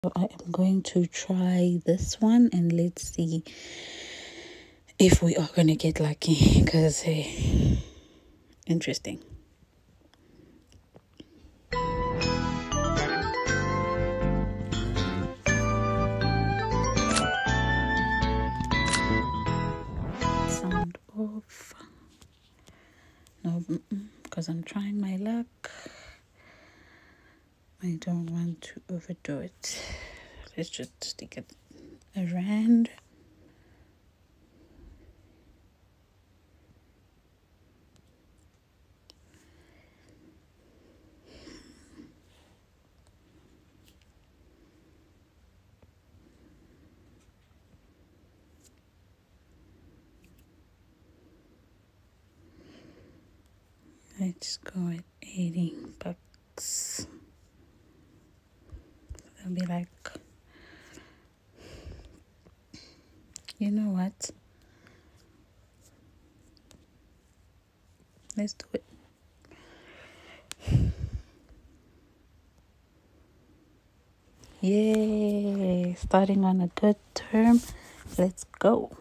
So I am going to try this one and let's see if we are gonna get lucky, because interesting. Sound off. No, because I'm trying my luck. I don't want to overdo it. Let's just stick it around. Let's go at 80 bucks. That'll be like, you know what? Let's do it. Yay! Starting on a good term. Let's go.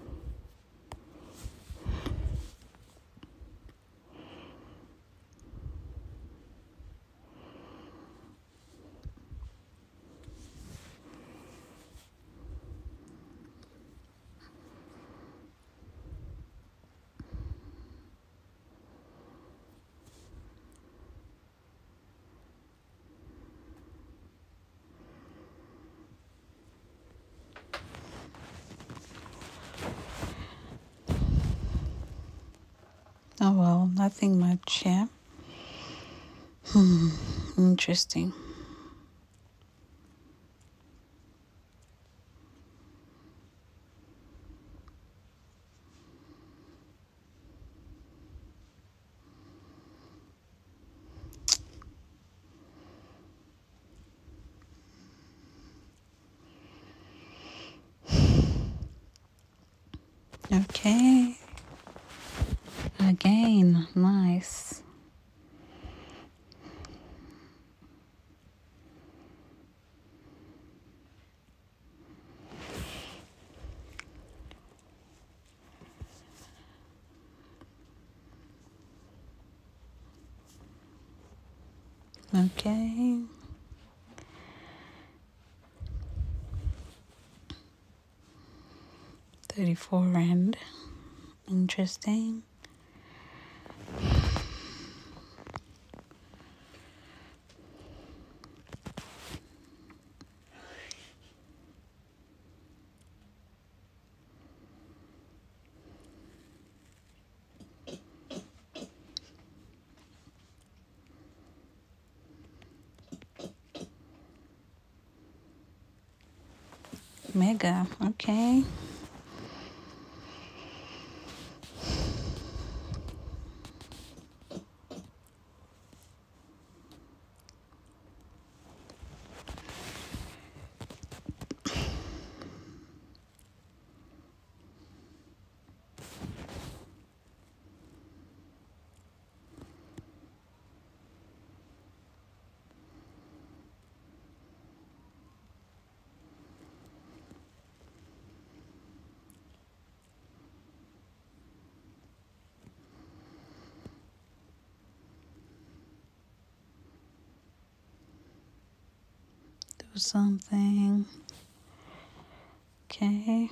Oh well, nothing much here. Interesting. Okay. Again, nice. Okay. $34. Interesting. Mega. Okay. Do something. Okay.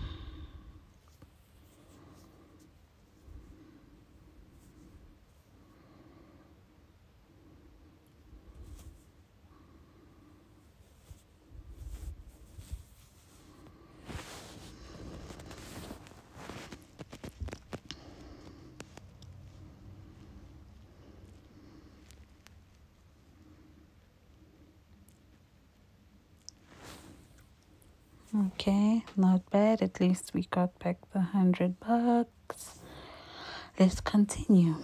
Okay, not bad. At least we got back the $100. Let's continue.